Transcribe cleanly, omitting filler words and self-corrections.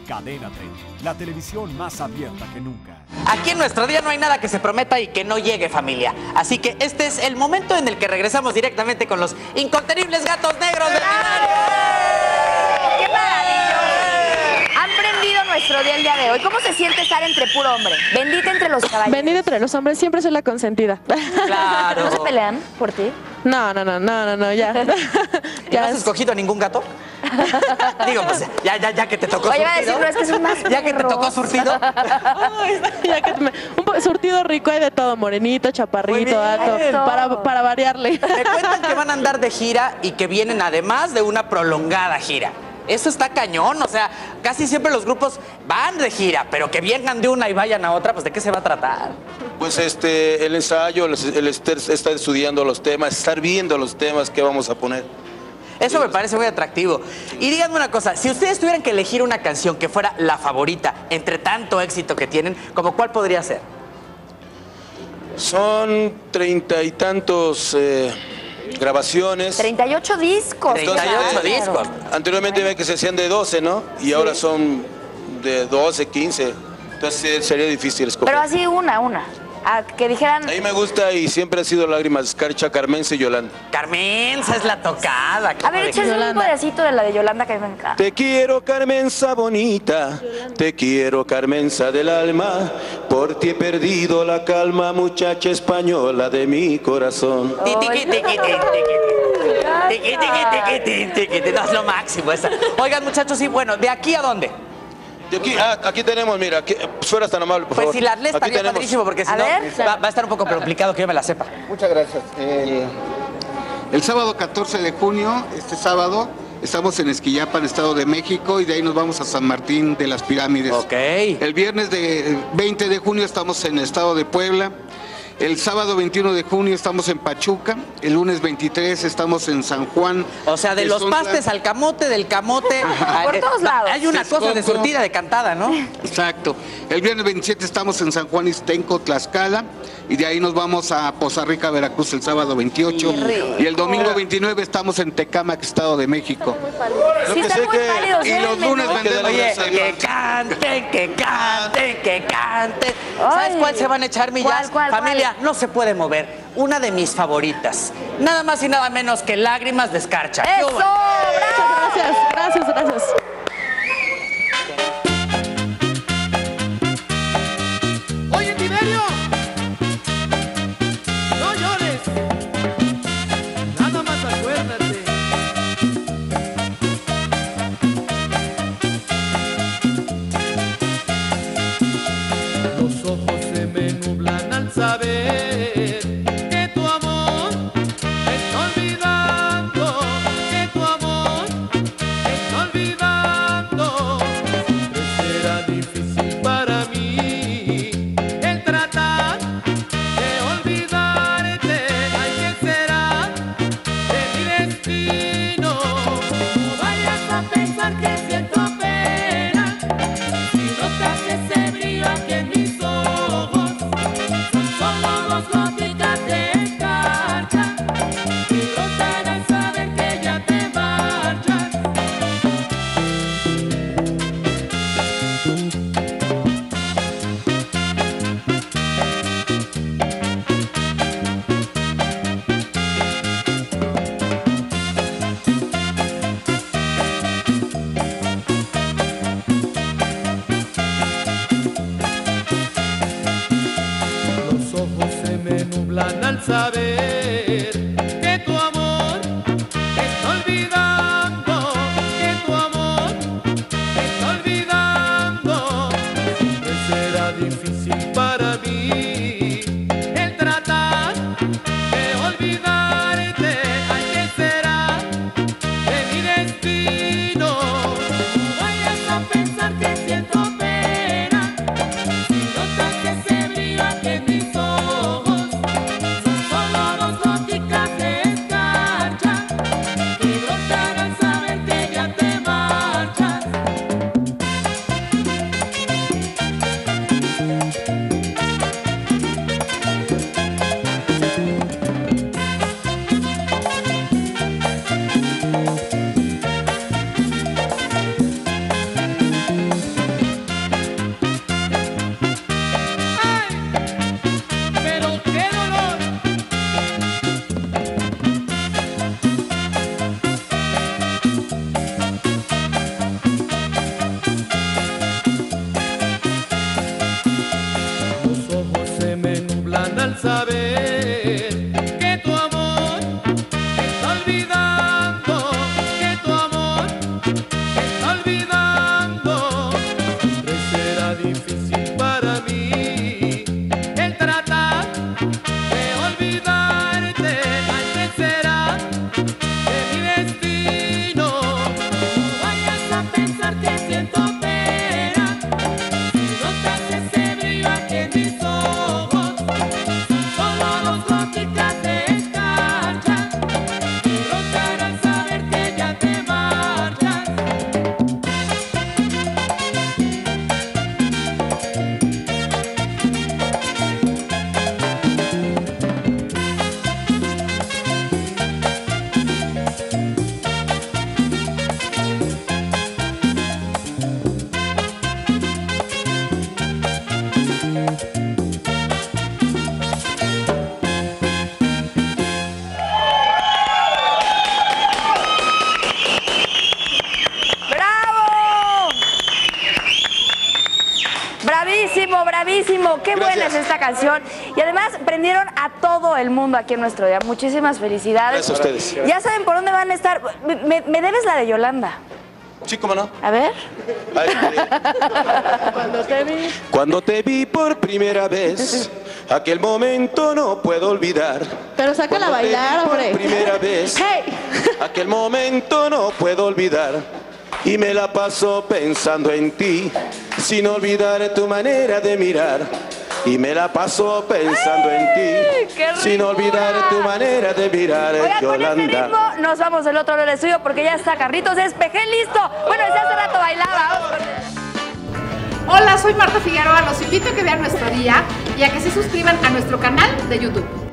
Cadena 30, la televisión más abierta que nunca. Aquí en nuestro día no hay nada que se prometa y que no llegue, familia. Así que este es el momento en el que regresamos directamente con los incontenibles gatos negros del binario. ¡Qué maravilloso! Han prendido nuestro día el día de hoy. ¿Cómo se siente estar entre puro hombre? Bendita entre los caballeros. Bendita entre los hombres, siempre soy la consentida. Claro. ¿No se pelean por ti? No, ya. ¿No has escogido a ningún gato? Digo, pues ya que te tocó Oye, surtido. iba a decir, no, es que son más Ya que te perros. tocó surtido. Ay, ya que surtido rico, hay de todo, morenito, Muy chaparrito, bien. alto, para variarle. Me cuentan que van a andar de gira y que vienen además de una prolongada gira. Eso está cañón, o sea, casi siempre los grupos van de gira, pero que vengan de una y vayan a otra, pues ¿de qué se va a tratar? Pues el ensayo, el estar estudiando los temas, estar viendo los temas que vamos a poner. Eso me parece muy atractivo. Y díganme una cosa, si ustedes tuvieran que elegir una canción que fuera la favorita entre tanto éxito que tienen, ¿como cuál podría ser? Son 30 y tantos grabaciones. 38 discos. 38 discos. Anteriormente ve que se hacían de 12, ¿no? Y ahora son de 12, 15. Entonces sería difícil escoger. Pero así una. A que dijeran... A mí me gusta y siempre ha sido Lágrimas de Escarcha, Carmenza y Yolanda. Carmenza es la tocada. A ver, échale un pedacito de la de Yolanda que a mí me encanta. Te quiero, Carmenza bonita, te quiero, Carmenza del alma, por ti he perdido la calma, muchacha española de mi corazón. No, es lo máximo esa. Oigan, muchachos, y bueno, ¿de aquí a dónde? De aquí tenemos, mira, fuera tan amable, por favor. Pues si la lees Aquí estaría tenemos. padrísimo, porque si A no, ver. va a estar un poco complicado que yo me la sepa. Muchas gracias. El sábado 14 de junio, este sábado, estamos en Esquillapan, Estado de México, y de ahí nos vamos a San Martín de las Pirámides. Ok. El viernes 20 de junio estamos en el Estado de Puebla. El sábado 21 de junio estamos en Pachuca. El lunes 23 estamos en San Juan. O sea, de los Escontla. pastes al camote, del camote... Por todos lados. Hay una cosa de Texcoco. surtida, de cantada, ¿no? Exacto. El viernes 27 estamos en San Juan Ixtenco, Tlaxcala, y de ahí nos vamos a Poza Rica, Veracruz, el sábado 28. Qué rico. Y el domingo 29 estamos en Tecámac, Estado de México. Sí, que están sé muy que- pálidos. y los lunes ¿no? vendemos Oye, las que canten, que canten, que canten. ¿Sabes Ay. cuál se van a echar, millas? ¿Cuál? Familia, no se puede mover. Una de mis favoritas. Nada más y nada menos que Lágrimas de Escarcha. ¿Qué ¡Eso! hubo? ¡Bravo! Gracias. Oye, Tiberio, no llores, nada más acuérdate. Los ojos se me nublan al saber que tu amor me está olvidando, que tu amor me está olvidando. Siempre será difícil para mí el tratar de olvidarte. Ay, ¿qué será de mi destino? No vayas a pensar que siento pena si notas ese brillo aquí en mis ojos. Son solo dos gotitas de escarcha que brotan al saber que ya te marchas. Los ojos se me nublan al saber que tu amor me está olvidando, que tu amor me está olvidando. Siempre será difícil para mí el tratar de olvidarte. Ay, ¿qué será de mi destino? No vayas a pensar que siento pena si notas ese brillo aquí en mis ojos. Son solo saber que tu amor me está olvidando, que tu amor me está olvidando. Siempre será difícil para mí el tratar de olvidarte, tal vez será de mi destino. No vayas a pensar que siento pena si notas ese brillo aquí en mis ojos. Son solo dos gotitas de escarcha, pronto harán saber que ya te marchas. ¡Bravo! Bravísimo, bravísimo. Qué buena es esta canción. Y además prendieron a todo el mundo aquí en nuestro día. Muchísimas felicidades. Gracias a ustedes. Ya saben por dónde van a estar. Me debes la de Yolanda. Sí, cómo no. A ver. Cuando te vi por primera vez, aquel momento no puedo olvidar. Pero sácala a Cuando te vi bailar, hombre. por primera vez, ¡Hey! aquel momento no puedo olvidar. Y me la paso pensando en ti, sin olvidar tu manera de mirar. Y me la paso pensando en ti, qué sin rico! olvidar tu manera de mirar, Oigan, con este Yolanda. ritmo nos vamos del otro lado del estudio porque ya está Carlitos Espejel listo. Bueno, desde hace rato bailaba. Vamos con- Hola, soy Marta Figueroa. Los invito a que vean nuestro día y a que se suscriban a nuestro canal de YouTube.